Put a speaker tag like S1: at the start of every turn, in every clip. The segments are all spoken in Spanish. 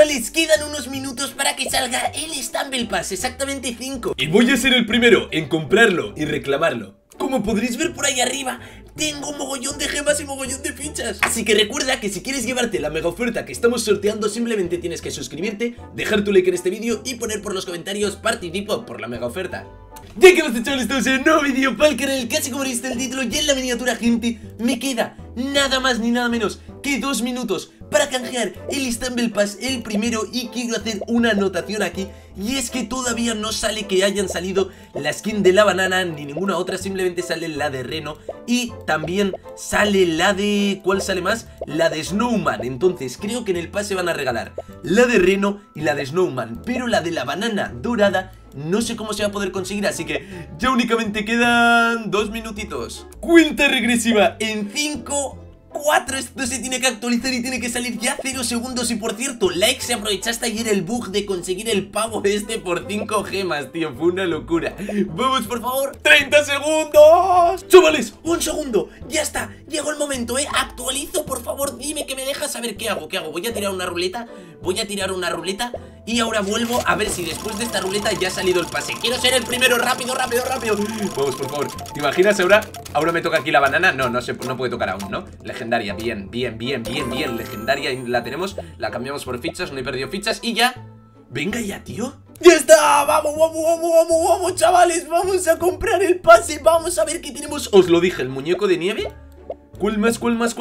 S1: chavales, quedan unos minutos para que salga el Stumble Pass, exactamente 5.
S2: Y voy a ser el primero en comprarlo y reclamarlo.
S1: Como podréis ver por ahí arriba, tengo un mogollón de gemas y mogollón de fichas. Así que recuerda que si quieres llevarte la mega oferta que estamos sorteando, simplemente tienes que suscribirte, dejar tu like en este vídeo y poner por los comentarios participo por la mega oferta. Ya que basta, chavales, estamos en un nuevo vídeo para el canal, casi como viste el título y en la miniatura, gente, me queda nada más ni nada menos que 2 minutos para canjear el Stumble Pass, el primero, y quiero hacer una anotación aquí, y es que todavía no sale que hayan salido la skin de la banana ni ninguna otra, simplemente sale la de Reno y también sale la de... ¿cuál sale más? La de Snowman. Entonces creo que en el pase van a regalar la de Reno y la de Snowman, pero la de la banana dorada no sé cómo se va a poder conseguir, así que ya únicamente quedan 2 minutitos. Cuenta regresiva en 5, 4, esto se tiene que actualizar y tiene que salir ya 0 segundos. Y por cierto, like, se aprovechaste ayer el bug de conseguir el pavo este por 5 gemas, tío, fue una locura. Vamos, por favor, 30 segundos. Chavales, un segundo, ya está, llegó el momento, actualizo, por favor, dime que me dejas saber qué hago, voy a tirar una ruleta, y ahora vuelvo a ver si después de esta ruleta ya ha salido el pase. Quiero ser el primero, rápido. Vamos, por favor, ¿te imaginas ahora me toca aquí la banana? No puede tocar aún, ¿no? Legendaria, bien, legendaria la tenemos, la cambiamos por fichas, no he perdido fichas y ya. Venga ya, tío. ¡Ya está! ¡Vamos, chavales! Vamos a comprar el pase, vamos a ver qué tenemos. Os lo dije, el muñeco de nieve. ¿Cuál más?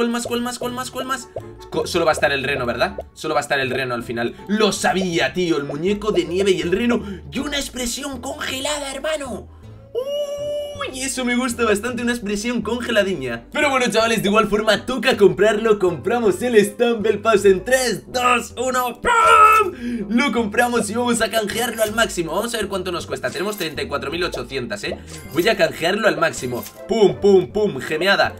S1: Solo va a estar el Reno, ¿verdad? Solo va a estar el Reno al final. Lo sabía, tío, el muñeco de nieve y el Reno. Y una expresión congelada, hermano. Uy, eso me gusta bastante, una expresión congeladiña. Pero bueno, chavales, de igual forma toca comprarlo. Compramos el Stumble Pass en 3, 2, 1 ¡pum! Lo compramos y vamos a canjearlo al máximo. Vamos a ver cuánto nos cuesta, tenemos 34.800, Voy a canjearlo al máximo. Pum, gemeada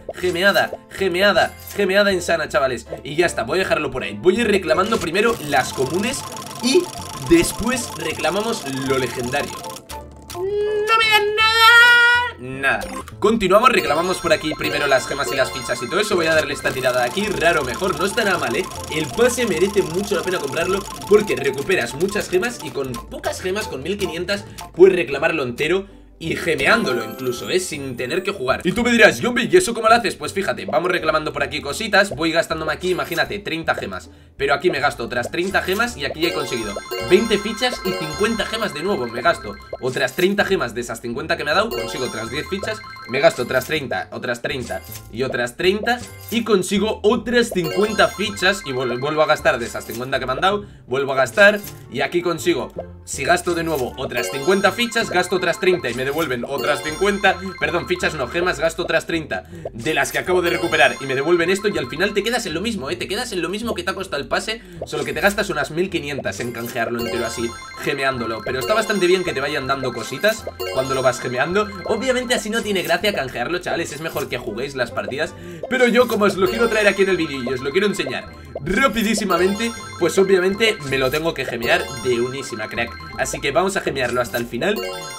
S1: insana, chavales. Y ya está, voy a dejarlo por ahí. Voy a ir reclamando primero las comunes y después reclamamos lo legendario. No me dan nada. Continuamos, reclamamos por aquí primero las gemas y las fichas y todo eso. Voy a darle esta tirada de aquí, raro mejor. No está nada mal, el pase merece mucho la pena comprarlo porque recuperas muchas gemas y con pocas gemas, con 1500, puedes reclamarlo entero y gemeándolo incluso, sin tener que jugar. Y tú me dirás, Yombi, ¿y eso cómo lo haces? Pues fíjate, vamos reclamando por aquí cositas. Voy gastándome aquí, imagínate, 30 gemas. Pero aquí me gasto otras 30 gemas y aquí ya he conseguido 20 fichas y 50 gemas de nuevo. Me gasto otras 30 gemas de esas 50 que me ha dado. Consigo otras 10 fichas. Me gasto otras 30 y otras 30 y consigo otras 50 fichas. Y vuelvo a gastar de esas 50 que me han dado. Vuelvo a gastar y aquí consigo, si gasto de nuevo otras 50 fichas, gasto otras 30 y me devuelven otras 50, perdón, fichas no, gemas, gasto otras 30 de las que acabo de recuperar y me devuelven esto y al final te quedas en lo mismo, te quedas en lo mismo que te ha costado el pase, solo que te gastas unas 1500 en canjearlo entero así, gemeándolo, pero está bastante bien que te vayan dando cositas cuando lo vas gemeando. Obviamente así no tiene gracia canjearlo, chavales, es mejor que juguéis las partidas, pero yo como os lo quiero traer aquí en el vídeo y os lo quiero enseñar rapidísimamente, pues obviamente me lo tengo que gemear de unísima, crack. Así que vamos a gemearlo hasta el final.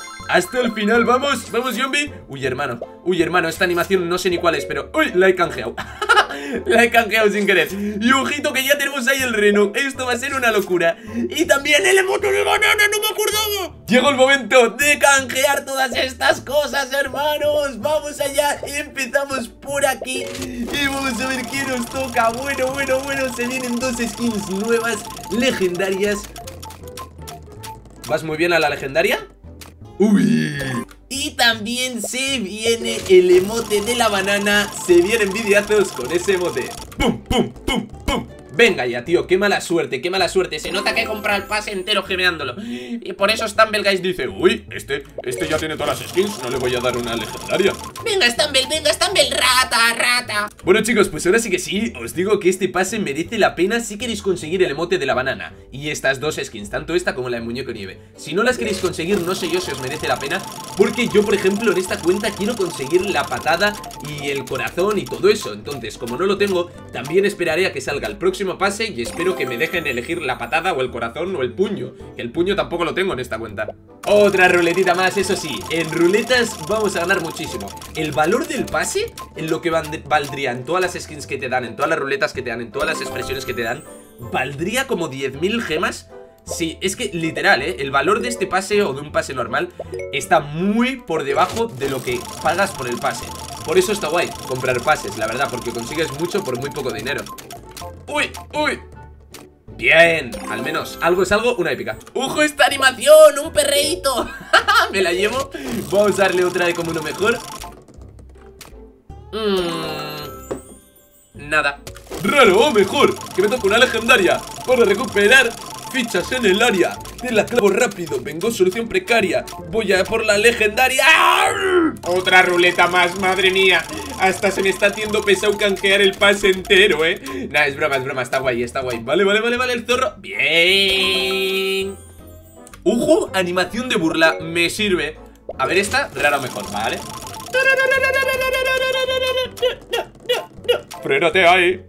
S1: Vamos, Yombi. Uy, hermano, esta animación no sé ni cuál es, pero... Uy, la he canjeado. La he canjeado sin querer. Y ojito que ya tenemos ahí el Reno. Esto va a ser una locura. Y también el emote de banana, no me acordaba. Llegó el momento de canjear todas estas cosas, hermanos. Vamos allá, empezamos por aquí y vamos a ver qué nos toca. Bueno, se vienen 2 skins nuevas, legendarias. ¿Vas muy bien a la legendaria? Uy. Y también se viene el emote de la banana. Se vienen videazos con ese emote. ¡Pum! Venga ya, tío, qué mala suerte, se nota que he comprado el pase entero gemeándolo. Y por eso Stumble Guys dice, uy, este ya tiene todas las skins, no le voy a dar una legendaria. Venga Stumble, rata. Bueno chicos, pues ahora sí que sí, os digo que este pase merece la pena si queréis conseguir el emote de la banana y estas 2 skins, tanto esta como la de muñeco nieve. Si no las queréis conseguir, no sé yo si os merece la pena, porque yo por ejemplo en esta cuenta quiero conseguir la patada y el corazón y todo eso. Entonces como no lo tengo, también esperaré a que salga el próximo pase y espero que me dejen elegir la patada o el corazón o el puño, que el puño tampoco lo tengo en esta cuenta. Otra ruletita más, eso sí, en ruletas vamos a ganar muchísimo. El valor del pase, en lo que valdría en todas las skins que te dan, en todas las ruletas que te dan, en todas las expresiones que te dan, valdría como 10.000 gemas. Sí, es que literal, el valor de este pase o de un pase normal está muy por debajo de lo que pagas por el pase. Por eso está guay comprar pases, la verdad, porque consigues mucho por muy poco dinero. ¡Uy! ¡Uy! Bien, al menos algo es algo, una épica. ¡Ojo esta animación! ¡Un perreíto! Me la llevo. Vamos a darle otra de como uno mejor. Nada.
S2: Raro o mejor, que me toca una legendaria para recuperar fichas en el área. Te la clavo rápido, vengo solución precaria. Voy a por la legendaria. ¡Arr! Otra ruleta más, madre mía. Hasta se me está haciendo pesado canjear el pase entero,
S1: Nah, es broma, está guay, está guay. Vale, el zorro. Bien. Ojo, animación de burla, me sirve. A ver esta, raro o mejor, ¿vale?
S2: Frénate ahí.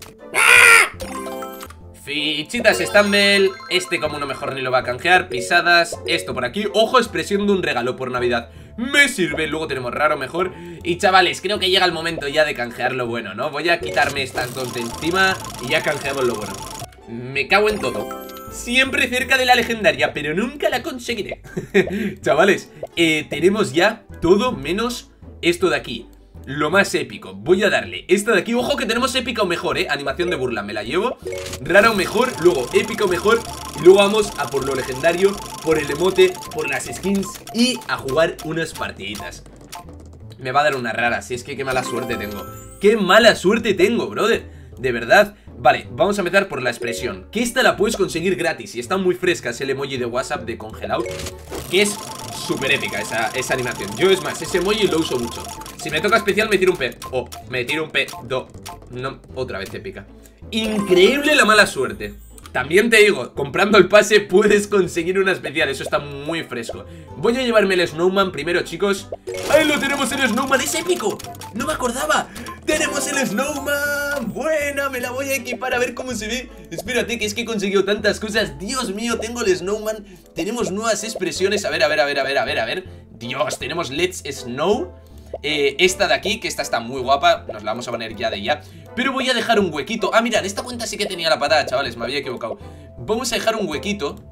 S1: Fichitas Stumble. Este como uno mejor ni lo va a canjear. Pisadas, esto por aquí. Ojo, expresión de un regalo por Navidad. Me sirve, luego tenemos raro mejor. Y chavales, creo que llega el momento ya de canjear lo bueno, ¿no? Voy a quitarme estas dos de encima y ya canjeamos lo bueno. Me cago en todo. Siempre cerca de la legendaria, pero nunca la conseguiré. Chavales, tenemos ya todo menos esto de aquí. Lo más épico, voy a darle esta de aquí. Ojo que tenemos épica o mejor, animación de burla, me la llevo. Rara o mejor, luego épica o mejor. Y luego vamos a por lo legendario, por el emote, por las skins y a jugar unas partiditas. Me va a dar una rara, si es que qué mala suerte tengo. Qué mala suerte tengo, brother, de verdad. Vale, vamos a empezar por la expresión, que esta la puedes conseguir gratis y está muy fresca. Es el emoji de WhatsApp de congelado, que es súper épica esa animación. Yo es más, ese emoji lo uso mucho. Si me toca especial me tiro un P. Oh, me tiro un P. No, otra vez épica. Increíble la mala suerte. También te digo, comprando el pase puedes conseguir una especial. Eso está muy fresco. Voy a llevarme el Snowman primero, chicos. ¡Ahí lo tenemos, el Snowman! ¡Es épico! ¡No me acordaba! ¡Tenemos el Snowman! ¡Buena! Me la voy a equipar a ver cómo se ve. Espérate, que es que he conseguido tantas cosas. Dios mío, tengo el Snowman. Tenemos nuevas expresiones. A ver. Dios, tenemos Let's Snow. Esta de aquí, que esta está muy guapa. Nos la vamos a poner ya de ya. Pero voy a dejar un huequito. Ah, mirad, esta cuenta sí que tenía la patada, chavales, me había equivocado. Vamos a dejar un huequito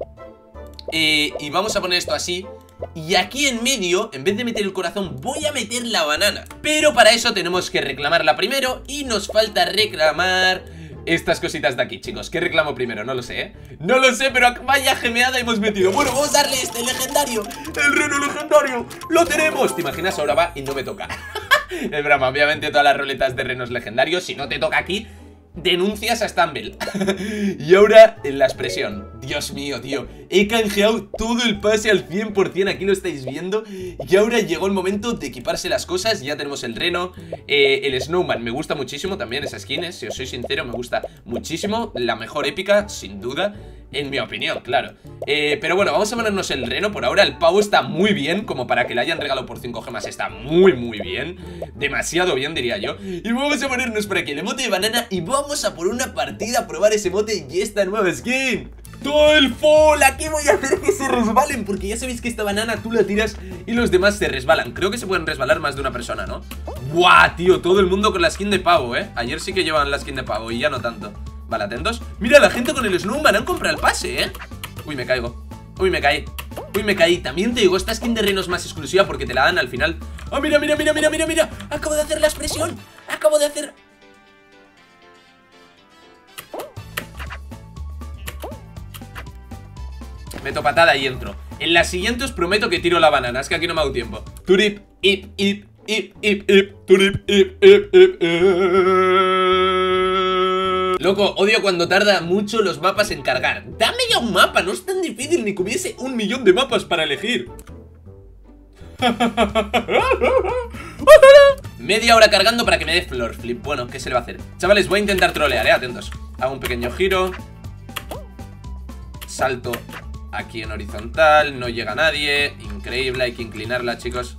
S1: y vamos a poner esto así. Y aquí en medio, en vez de meter el corazón, voy a meter la banana. Pero para eso tenemos que reclamarla primero. Y nos falta reclamar estas cositas de aquí, chicos. ¿Qué reclamo primero? No lo sé, No lo sé, pero vaya gemeada hemos metido. Bueno, vamos a darle este legendario. El reno legendario, lo tenemos. ¿Te imaginas? Ahora va y no me toca. Es broma, obviamente todas las roletas de renos legendarios. Si no te toca aquí, denuncias a Stumble. Y ahora en la expresión. Dios mío, tío, he canjeado todo el pase al 100%. Aquí lo estáis viendo. Y ahora llegó el momento de equiparse las cosas. Ya tenemos el reno, el Snowman. Me gusta muchísimo también esa skin, si os soy sincero, me gusta muchísimo. La mejor épica, sin duda, en mi opinión, claro. Pero bueno, vamos a ponernos el reno. Por ahora el pavo está muy bien. Como para que le hayan regalado por 5 gemas, está muy bien. Demasiado bien, diría yo. Y vamos a ponernos por aquí el emote de banana. Y vamos a por una partida a probar ese emote y esta nueva skin. Todo el fall, aquí voy a hacer que se resbalen. Porque ya sabéis que esta banana tú la tiras y los demás se resbalan. Creo que se pueden resbalar más de una persona, ¿no? ¡Buah, tío! Todo el mundo con la skin de pavo, Ayer sí que llevaban la skin de pavo y ya no tanto. Vale, atentos. Mira, la gente con el Snowman han comprado el pase, Uy, me caigo. Uy, me caí. También te digo, esta skin de reno es más exclusiva porque te la dan al final. ¡Ah, mira! Acabo de hacer la expresión. Acabo de hacer... Meto patada y entro. En la siguiente os prometo que tiro la banana. Es que aquí no me ha dado tiempo. Turip, ip. Turip, ip. Loco, odio cuando tarda mucho los mapas en cargar. Dame ya un mapa, no es tan difícil ni que hubiese 1 millón de mapas para elegir. Media hora cargando para que me dé floor flip. Bueno, ¿qué se le va a hacer? Chavales, voy a intentar trolear, atentos. Hago un pequeño giro. Salto aquí en horizontal. No llega nadie. Increíble, hay que inclinarla, chicos.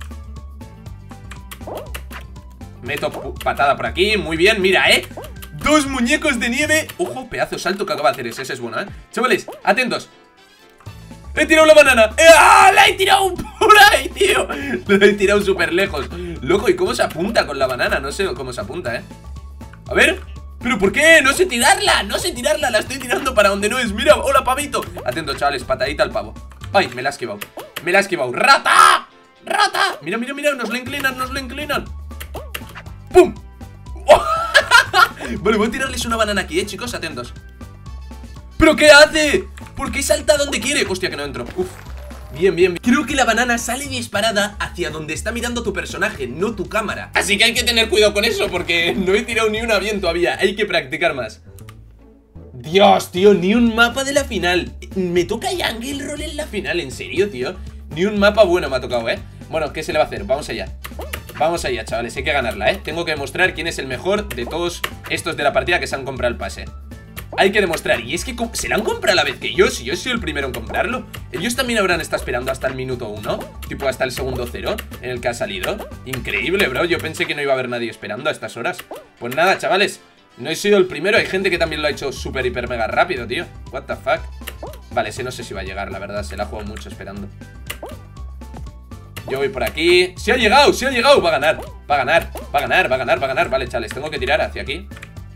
S1: Meto patada por aquí, muy bien, mira, 2 muñecos de nieve. Ojo, pedazo de salto que acaba de hacer ese es bueno, Chavales, atentos. He tirado la banana. La he tirado por ahí, tío. La he tirado súper lejos. Loco, ¿y cómo se apunta con la banana? No sé cómo se apunta, A ver. ¿Pero por qué? No sé tirarla, no sé tirarla. La estoy tirando para donde no es. Mira, hola, pavito. Atento, chavales, patadita al pavo. Ay, me la ha esquivado. Me la ha esquivado. ¡Rata! ¡Rata! Mira, mira, mira, nos lo inclinan, nos lo inclinan. ¡Pum! ¡Oh! Vale, voy a tirarles una banana aquí, chicos, atentos. ¿Pero qué hace? ¿Por qué salta donde quiere? Hostia, que no entro. Uf. Bien, bien, bien. Creo que la banana sale disparada hacia donde está mirando tu personaje, no tu cámara. Así que hay que tener cuidado con eso, porque no he tirado ni una bien todavía. Hay que practicar más. Dios, tío, ni un mapa de la final. Me toca Jungle Roll en la final, ¿en serio, tío? Ni un mapa bueno me ha tocado, ¿eh? Bueno, ¿qué se le va a hacer? Vamos allá. Vamos allá, chavales, hay que ganarla, ¿eh? Tengo que demostrar quién es el mejor de todos estos de la partida que se han comprado el pase. Hay que demostrar, y es que se la han comprado a la vez que yo. Si yo he sido el primero en comprarlo. Ellos también habrán estado esperando hasta el minuto 1, tipo hasta el segundo 0 en el que ha salido. Increíble, bro, yo pensé que no iba a haber nadie esperando a estas horas. Pues nada, chavales, no he sido el primero. Hay gente que también lo ha hecho súper, hiper, mega rápido, tío. What the fuck. Vale, ese no sé si va a llegar, la verdad, se la ha jugado mucho esperando. Yo voy por aquí. ¡Sí ha llegado! ¡Sí ha llegado! Va a ganar, va a ganar, va a ganar, va a ganar, va a ganar. Vale, chavales, tengo que tirar hacia aquí.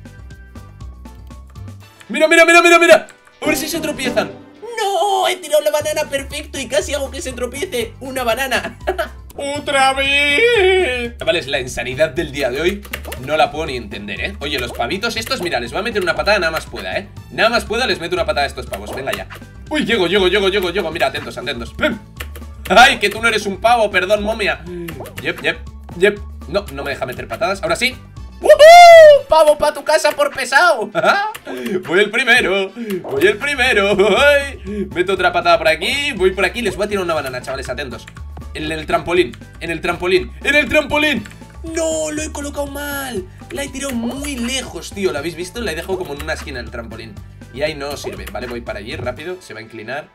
S1: ¡Mira, mira, mira, mira, mira! A ver si se tropiezan. ¡No! He tirado la banana perfecto y casi hago que se tropiece una banana. ¡Otra vez! Chavales, la insanidad del día de hoy no la puedo ni entender, ¿eh? Oye, los pavitos estos, mira, les voy a meter una patada nada más pueda, ¿eh? Nada más pueda, les meto una patada a estos pavos. Venga ya. ¡Uy, llego! Mira, atentos, atentos. ¡Pum! ¡Ay, que tú no eres un pavo! Perdón, momia. Yep. No, no me deja meter patadas. Ahora sí. ¡Woohoo! ¡Pavo pa' tu casa por pesado! Voy el primero. ¡Ay! Meto otra patada por aquí. Voy por aquí. Les voy a tirar una banana, chavales, atentos. En el trampolín. ¡No! Lo he colocado mal. La he tirado muy lejos, tío. ¿Lo habéis visto? La he dejado como en una esquina el trampolín. Y ahí no sirve. Vale, voy para allí rápido. Se va a inclinar.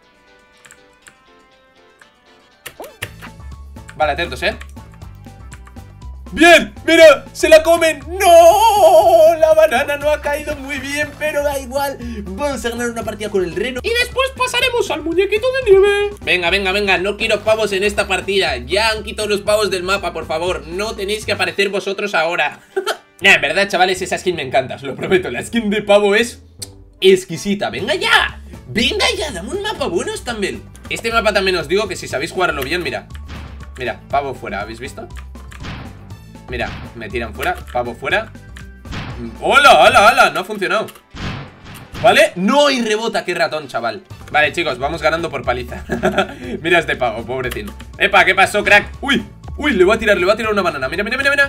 S1: Vale, atentos, ¿eh? ¡Bien! ¡Mira! ¡Se la comen! ¡No! La banana no ha caído muy bien, pero da igual. Vamos a ganar una partida con el reno y después pasaremos al muñequito de nieve. Venga, no quiero pavos en esta partida. Ya han quitado los pavos del mapa, por favor. No tenéis que aparecer vosotros ahora. Nah, en verdad, chavales, esa skin me encanta, os lo prometo. La skin de pavo es exquisita. ¡Venga ya! Dame un mapa bueno, Stumble. Este mapa también os digo que si sabéis jugarlo bien, mira. Mira, pavo fuera, ¿habéis visto? Mira, me tiran fuera, pavo fuera. ¡Hola! No ha funcionado. ¿Vale? ¡No! Y rebota, qué ratón, chaval. Vale, chicos, vamos ganando por paliza. Mira este pavo, pobrecín. ¡Epa! ¿Qué pasó, crack? ¡Uy! Le voy a tirar una banana. Mira.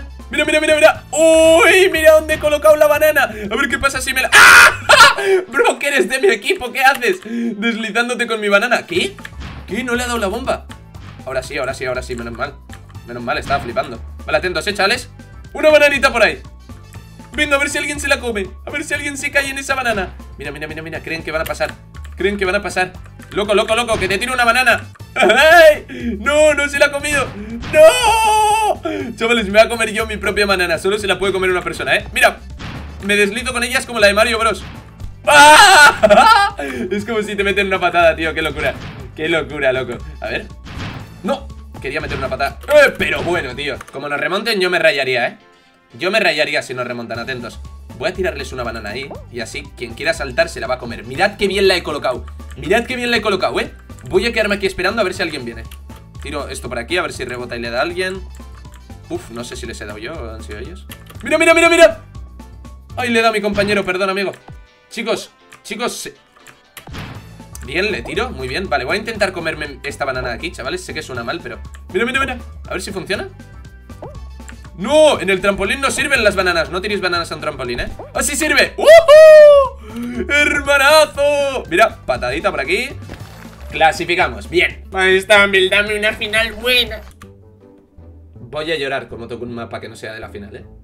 S1: ¡Uy! Mira dónde he colocado la banana. A ver qué pasa si me la... ¡Ah! Bro, que eres de mi equipo, ¿qué haces? Deslizándote con mi banana. ¿Qué? ¿No le ha dado la bomba? Ahora sí, menos mal, estaba flipando. Vale, atentos, chavales. Una bananita por ahí. Venga, a ver si alguien se la come. A ver si alguien se cae en esa banana. Mira, creen que van a pasar. Loco, que te tiro una banana. ¡Ay! No se la ha comido. ¡No! Chavales, me voy a comer yo mi propia banana. Solo se la puede comer una persona, ¿eh? Mira, me deslizo con ellas como la de Mario Bros. ¡Ah! Es como si te meten una patada, tío, qué locura, loco. A ver. No, quería meter una patada. Pero bueno, tío, como nos remonten yo me rayaría, ¿eh? Yo me rayaría si nos remontan, atentos. Voy a tirarles una banana ahí. Y así, quien quiera saltar se la va a comer. Mirad qué bien la he colocado, ¿eh? Voy a quedarme aquí esperando a ver si alguien viene. Tiro esto por aquí, a ver si rebota y le da a alguien. Uf, no sé si les he dado yo o han sido ellos. ¡Mira! Ay, le da a mi compañero, perdón, amigo. Chicos, bien, le tiro, muy bien. Vale, voy a intentar comerme esta banana de aquí, chavales. Sé que suena mal, pero... Mira. A ver si funciona. ¡No! En el trampolín no sirven las bananas. No tiréis bananas a un trampolín, ¿eh? ¡Así sirve! ¡Hermanazo! Mira, patadita por aquí. Clasificamos, bien.
S2: Stumble, dame una final buena.
S1: Voy a llorar como toco un mapa que no sea de la final, ¿eh?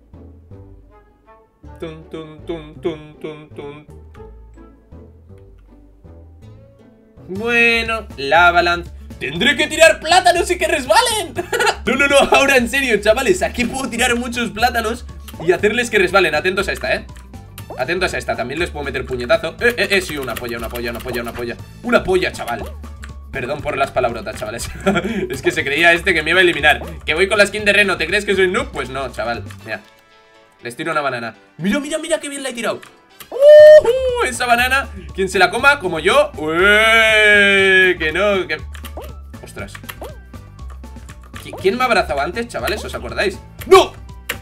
S1: Bueno, la Avalanche. Tendré que tirar plátanos y que resbalen. No, ahora en serio, chavales. Aquí puedo tirar muchos plátanos y hacerles que resbalen. Atentos a esta, atentos a esta, también les puedo meter puñetazo. Sí, una polla. Una polla, chaval. Perdón por las palabrotas, chavales. Es que se creía que me iba a eliminar. Que voy con la skin de reno, ¿te crees que soy noob? Pues no, chaval, mira. Les tiro una banana. Mira, mira, mira qué bien la he tirado. Esa banana, quien se la coma, como yo. Que no, que... Ostras. ¿Quién me ha abrazado antes, chavales? ¿Os acordáis? ¡No!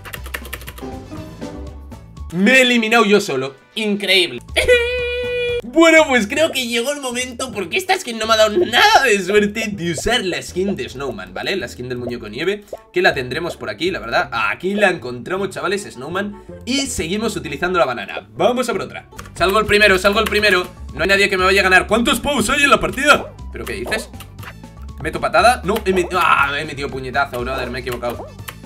S1: Me he eliminado yo solo. Increíble. Bueno, pues creo que llegó el momento, porque esta skin no me ha dado nada de suerte, de usar la skin de Snowman, ¿vale? La skin del muñeco nieve, que la tendremos por aquí, la verdad. Aquí la encontramos, chavales, Snowman. Y seguimos utilizando la banana. Vamos a por otra. Salgo el primero, salgo el primero. No hay nadie que me vaya a ganar. ¿Cuántos pavos hay en la partida? ¿Pero qué dices? ¿Meto patada? No, he metido puñetazo, brother, me he equivocado.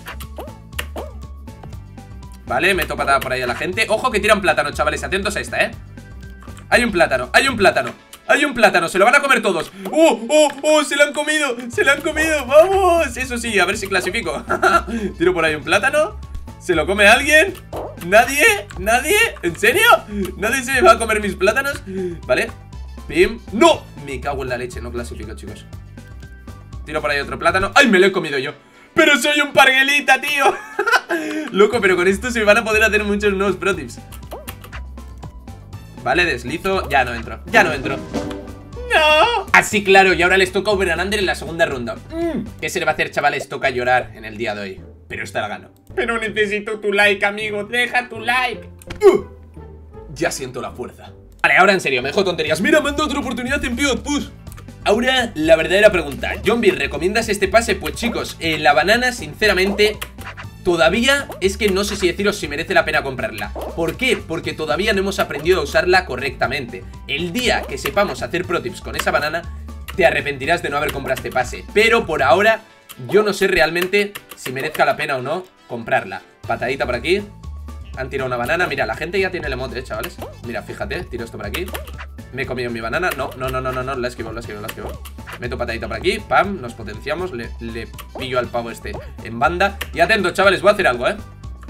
S1: Vale, meto patada por ahí a la gente. Ojo que tiran plátano, chavales, atentos a esta, ¿eh? Hay un plátano, hay un plátano. Hay un plátano, se lo van a comer todos. ¡Oh! Se lo han comido, se lo han comido. ¡Vamos! Eso sí, a ver si clasifico. Tiro por ahí un plátano. ¿Se lo come alguien? ¿Nadie? ¿Nadie? ¿En serio? ¿Nadie se va a comer mis plátanos? Vale, pim. ¡No! Me cago en la leche, no clasifico, chicos. Tiro por ahí otro plátano. ¡Ay, me lo he comido yo! ¡Pero soy un parguelita, tío! Loco, pero con esto se van a poder hacer muchos nuevos pro tips. Vale, deslizo. Ya no entro, ya no entro. ¡No! Así, claro, y ahora les toca a Overlander en la segunda ronda. ¿Qué se le va a hacer, chavales? Toca llorar en el día de hoy. Pero esta la gano. Pero necesito tu like, amigo. Deja tu like. Ya siento la fuerza. Vale, ahora en serio, me dejo tonterías. Mira, me han dado otra oportunidad en Pivot Push. Ahora, la verdadera pregunta. Zombie, ¿recomiendas este pase? Pues chicos, la banana, sinceramente, todavía es que no sé si deciros si merece la pena comprarla. ¿Por qué? Porque todavía no hemos aprendido a usarla correctamente. El día que sepamos hacer pro tips con esa banana, te arrepentirás de no haber comprado este pase. Pero por ahora, yo no sé realmente si merezca la pena o no comprarla. Patadita por aquí. Han tirado una banana. Mira, la gente ya tiene el emote, chavales. Mira, fíjate, tiro esto por aquí. Me he comido mi banana. No, la esquivo. Meto patadita por aquí. Pam, nos potenciamos. Le pillo al pavo este en banda. Y atento, chavales, voy a hacer algo, ¿eh?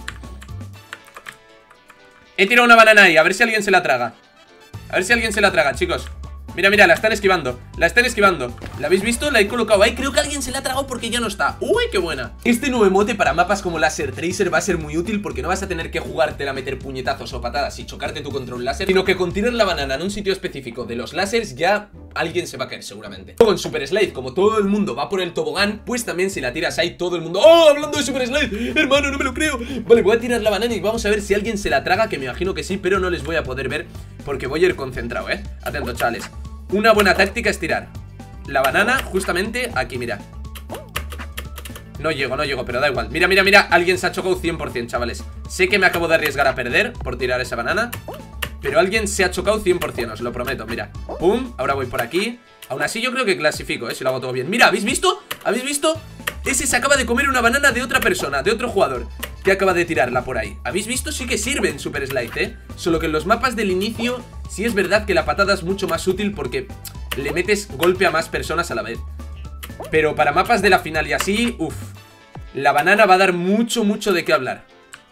S1: He tirado una banana ahí, a ver si alguien se la traga. A ver si alguien se la traga, chicos. Mira, mira, la están esquivando. La están esquivando. ¿La habéis visto? La he colocado ahí. Creo que alguien se la ha tragado porque ya no está. ¡Uy, qué buena! Este nuevo emote para mapas como Laser Tracer va a ser muy útil porque no vas a tener que jugártela a meter puñetazos o patadas y chocarte tu control láser, sino que con tirar la banana en un sitio específico de los láseres ya alguien se va a caer seguramente. Luego en Super Slide, como todo el mundo va por el tobogán, pues también si la tiras ahí todo el mundo... ¡Oh! Hablando de Super Slide, hermano, no me lo creo. Vale, voy a tirar la banana y vamos a ver si alguien se la traga, que me imagino que sí, pero no les voy a poder ver porque voy a ir concentrado, ¿eh? Atento, chavales. Una buena táctica es tirar la banana justamente aquí, mira. No llego, pero da igual. Mira, mira, mira, alguien se ha chocado 100%, chavales. Sé que me acabo de arriesgar a perder por tirar esa banana, pero alguien se ha chocado 100%, os lo prometo, mira. Pum, ahora voy por aquí. Aún así yo creo que clasifico, si lo hago todo bien. Mira, ¿habéis visto? ¿Habéis visto? Ese se acaba de comer una banana de otra persona, de otro jugador, que acaba de tirarla por ahí. ¿Habéis visto? Sí que sirve en Super Slide, Solo que en los mapas del inicio sí es verdad que la patada es mucho más útil porque le metes golpe a más personas a la vez. Pero para mapas de la final y así, uff, la banana va a dar mucho de qué hablar.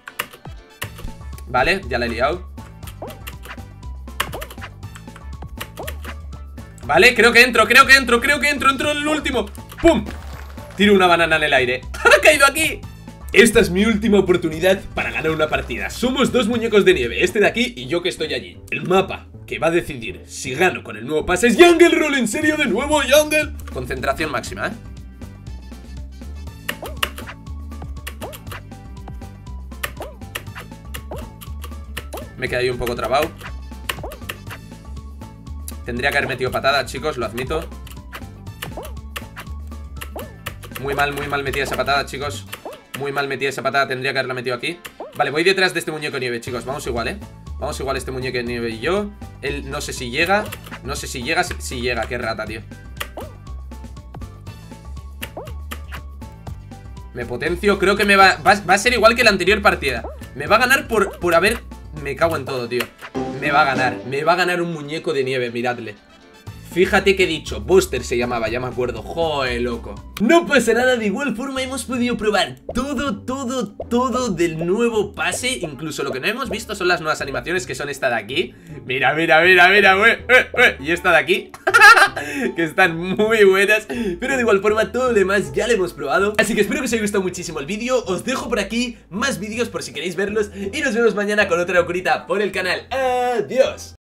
S1: Vale, ya la he liado. Vale, creo que entro, entro en el último. ¡Pum! Tiro una banana en el aire. ¡Ha caído aquí! Esta es mi última oportunidad para ganar una partida. Somos dos muñecos de nieve, este de aquí y yo que estoy allí. El mapa que va a decidir si gano con el nuevo pase es Jungle Roll. ¿En serio de nuevo, Jungle? Concentración máxima, ¿eh? Me he quedado ahí un poco trabado. Tendría que haber metido patada, chicos, lo admito. Muy mal metida esa patada, chicos. Muy mal metida esa patada, tendría que haberla metido aquí. Vale, voy detrás de este muñeco de nieve, chicos. Vamos igual, Vamos igual este muñeco de nieve y yo. Él no sé si llega. No sé si llega. Si llega, qué rata, tío. Me potencio, creo que me va a ser igual que la anterior partida. Me va a ganar por haber... Me cago en todo, tío. Me va a ganar un muñeco de nieve, miradle. Fíjate que he dicho, Buster se llamaba, ya me acuerdo. Joder, loco. No pasa nada, de igual forma hemos podido probar todo del nuevo pase. Incluso lo que no hemos visto son las nuevas animaciones, que son esta de aquí. Mira, y esta de aquí que están muy buenas. Pero de igual forma todo lo demás ya lo hemos probado. Así que espero que os haya gustado muchísimo el vídeo. Os dejo por aquí más vídeos por si queréis verlos. Y nos vemos mañana con otra locurita por el canal. Adiós.